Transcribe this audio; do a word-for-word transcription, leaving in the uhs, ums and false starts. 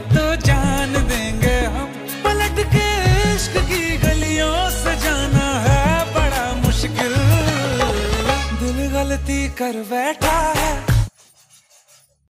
तो जान देंगे हम। पलट के इश्क की गलियों से जाना है बड़ा मुश्किल। दिल गलती कर बैठा है,